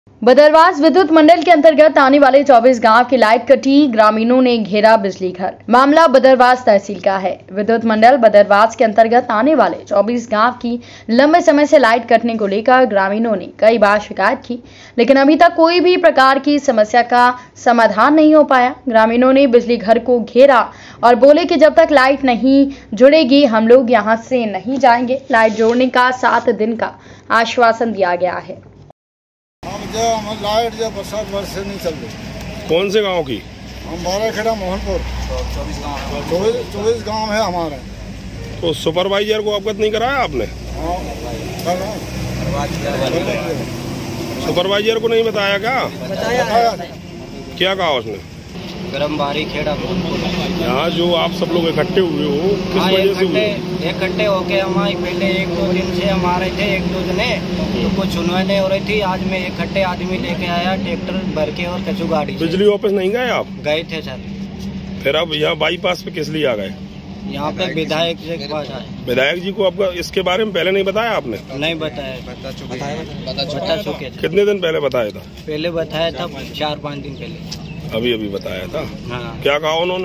बदरवास विद्युत मंडल के अंतर्गत आने वाले 24 गांव की लाइट कटी, ग्रामीणों ने घेरा बिजली घर। मामला बदरवास तहसील का है। विद्युत मंडल बदरवास के अंतर्गत आने वाले 24 गांव की लंबे समय से लाइट कटने को लेकर ग्रामीणों ने कई बार शिकायत की, लेकिन अभी तक कोई भी प्रकार की समस्या का समाधान नहीं हो पाया। ग्रामीणों ने बिजली घर को घेरा और बोले कि जब तक लाइट नहीं जुड़ेगी हम लोग यहाँ से नहीं जाएंगे। लाइट जोड़ने का 7 दिन का आश्वासन दिया गया है। हम लाइट जब बरसात वर्ष से नहीं चल रही। कौन से गांव की? हम बाराखेड़ा मोहनपुर 24 गांव है हमारे। तो सुपरवाइजर को अवगत नहीं कराया आपने? हाँ, कर रहे हैं। सुपरवाइजर को नहीं बताया क्या? बताया। क्या कहा उसने? गरम बारी खेड़ा यहाँ जो आप सब लोग इकट्ठे हुए हो, किस वजह से हुए? इकट्ठे होके हमारे पहले 1-2 दिन से हम आ रहे थे, 1-2 जने तो कुछ सुनवाई नहीं हो रही थी। आज मैं इकट्ठे आदमी लेके आया, ट्रैक्टर भर के और कचू गाड़ी। बिजली ऑफिस नहीं गए आप? गए थे सर। फिर अब यहाँ बाईपास पे किस लिए आ गए? यहाँ पे विधायक जी के पास आए। विधायक जी को आपका इसके बारे में पहले नहीं बताया आपने? नहीं बताया, बता चुके थे। कितने दिन पहले बताया था? पहले बताया था 4-5 दिन पहले। अभी बताया था। हाँ। क्या कहा उन्होंने?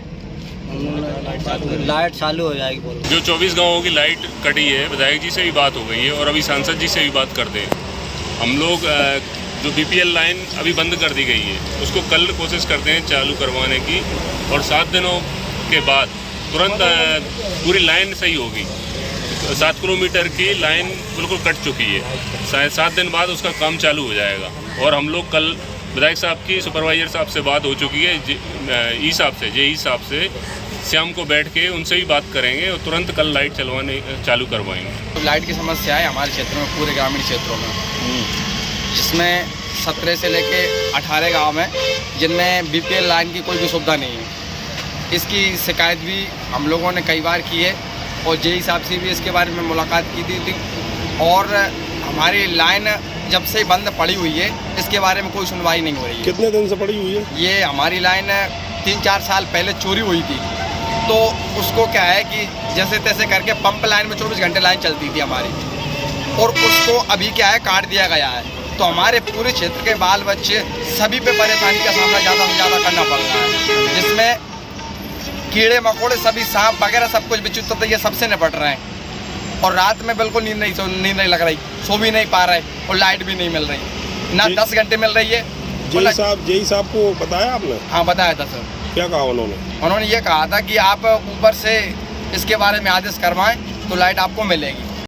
लाइट चालू हो जाएगी बोलो। जो 24 गांवों की लाइट कटी है, विधायक जी से भी बात हो गई है और अभी सांसद जी से भी बात करते हैं। हम लोग जो बीपीएल लाइन अभी बंद कर दी गई है उसको कल कोशिश करते हैं चालू करवाने की, और 7 दिनों के बाद तुरंत पूरी लाइन सही होगी। 7 किलोमीटर की लाइन बिल्कुल कट चुकी है। 7 दिन बाद उसका काम चालू हो जाएगा। और हम लोग कल विधायक साहब की सुपरवाइजर साहब से बात हो चुकी है, ई साहब से शाम को बैठ के उनसे भी बात करेंगे और तुरंत कल लाइट चालू करवाएंगे। तो लाइट की समस्या है हमारे क्षेत्र में, पूरे ग्रामीण क्षेत्रों में, जिसमें 17 से लेके 18 गांव में जिनमें बीपीएल लाइन की कोई भी सुविधा नहीं है। इसकी शिकायत भी हम लोगों ने कई बार की है और जेई साहब से भी इसके बारे में मुलाकात की थी। और हमारी लाइन जब से बंद पड़ी हुई है इसके बारे में कोई सुनवाई नहीं हो रही है। कितने दिन से पड़ी हुई है? ये हमारी लाइन 3-4 साल पहले चोरी हुई थी, तो उसको क्या है कि जैसे तैसे करके पंप लाइन में 24 घंटे लाइन चलती थी हमारी, और उसको अभी क्या है काट दिया गया है। तो हमारे पूरे क्षेत्र के बाल बच्चे सभी पे परेशानी का सामना ज़्यादा से ज़्यादा करना पड़ रहा है, जिसमें कीड़े मकोड़े सभी सांप वगैरह सब कुछ विचुत ये सबसे निपट रहे हैं। और रात में बिल्कुल नींद नहीं लग रही, सो भी नहीं पा रहे और लाइट भी नहीं मिल रही, ना 10 घंटे मिल रही है। जेई साहब को बताया आपने? हाँ बताया था सर। क्या कहा उन्होंने? उन्होंने ये कहा था कि आप ऊपर से इसके बारे में आदेश करवाएं तो लाइट आपको मिलेगी।